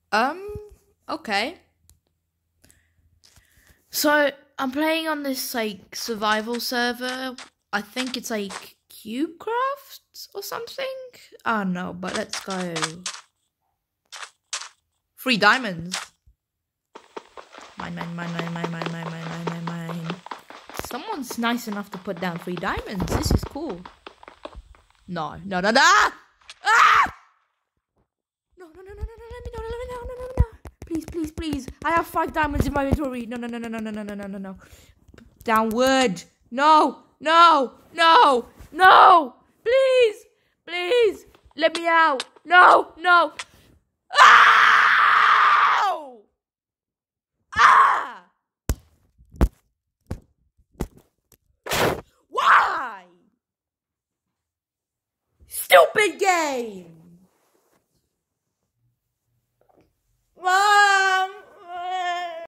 Um, okay. So, I'm playing on this, like, survival server. I think it's, like, CubeCraft or something? I don't know, but let's go. 3 diamonds. Mine. Someone's nice enough to put down 3 diamonds. This is cool. No. Ah! No, let me no. Please. I have 5 diamonds in my inventory. No. Downward. No. Please. Let me out. No. Ow! Ah! Why? Stupid game!